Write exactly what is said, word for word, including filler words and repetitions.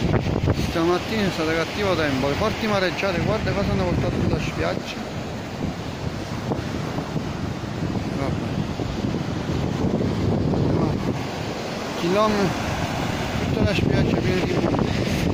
Stamattina è stato cattivo tempo, le forti mareggiate, guarda cosa hanno portato sulla spiaggia. Vabbè. Chilometri, tutta la spiaggia piena di monti.